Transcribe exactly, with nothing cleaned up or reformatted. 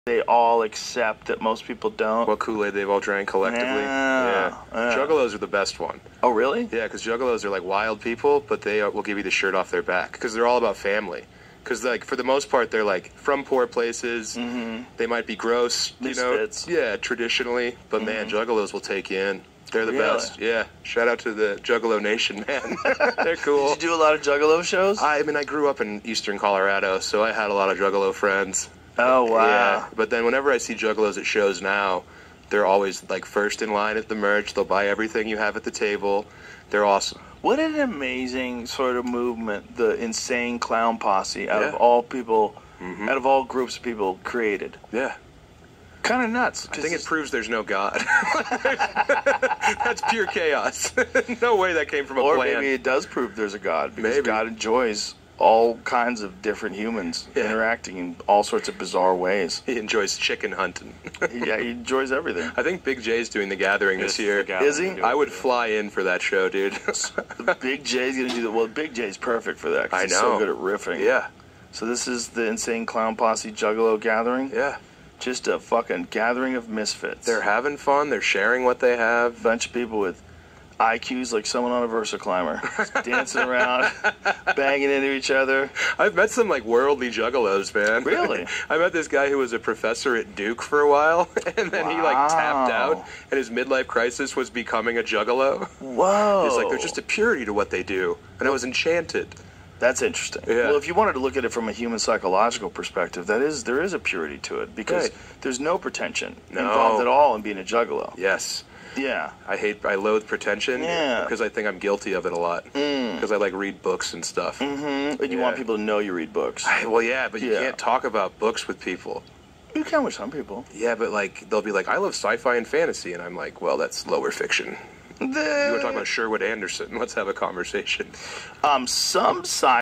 they all accept that most people don't. What Kool-Aid they've all drank collectively. Yeah. yeah. yeah. Juggalos are the best one. Oh, really? Yeah, because Juggalos are like wild people, but they will give you the shirt off their back because they're all about family. Because, like, for the most part, they're, like, from poor places. Mm-hmm. They might be gross, you Misfits. know. Yeah, traditionally. But, mm-hmm. man, Juggalos will take you in. They're the really? best. Yeah. Shout out to the Juggalo Nation, man. They're cool. Did you do a lot of Juggalo shows? I, I mean, I grew up in eastern Colorado, so I had a lot of Juggalo friends. Oh, wow. Yeah. But then whenever I see Juggalos at shows now, they're always, like, first in line at the merch. They'll buy everything you have at the table. They're awesome. What an amazing sort of movement the Insane Clown Posse, out yeah. of all people, mm-hmm. out of all groups of people, created. Yeah. Kind of nuts. I think it proves there's no God. That's pure chaos. No way that came from a or plan. Or maybe it does prove there's a God, because maybe. God enjoys all kinds of different humans yeah. interacting in all sorts of bizarre ways. He enjoys chicken hunting. Yeah, he enjoys everything. I think Big J's doing the Gathering this year. Is he? I would fly in for that show, dude. Big J's going to do that. Well, Big J's perfect for that, because I he's know. so good at riffing. Yeah. So this is the Insane Clown Posse Juggalo Gathering? Yeah. Just a fucking gathering of misfits. They're having fun. They're sharing what they have. Bunch of people with I Qs like someone on a Versa climber, dancing around, banging into each other. I've met some like worldly juggalos, man. Really? I met this guy who was a professor at Duke for a while, and then wow. he like tapped out, and his midlife crisis was becoming a juggalo. Whoa! He's like, there's just a purity to what they do, and I was enchanted. That's interesting. Yeah. Well, if you wanted to look at it from a human psychological perspective, that is there is a purity to it, because right. there's no pretension no. involved at all in being a juggalo. Yes. Yeah. I hate, I loathe pretension yeah. because I think I'm guilty of it a lot. Because mm. I like read books and stuff. Mm-hmm. And you yeah. want people to know you read books. I, well, yeah, but you yeah. can't talk about books with people. You can with some people. Yeah, but like they'll be like, I love sci-fi and fantasy, and I'm like, well, that's lower fiction. The... You want to talk about Sherwood Anderson? Let's have a conversation. Um, some sci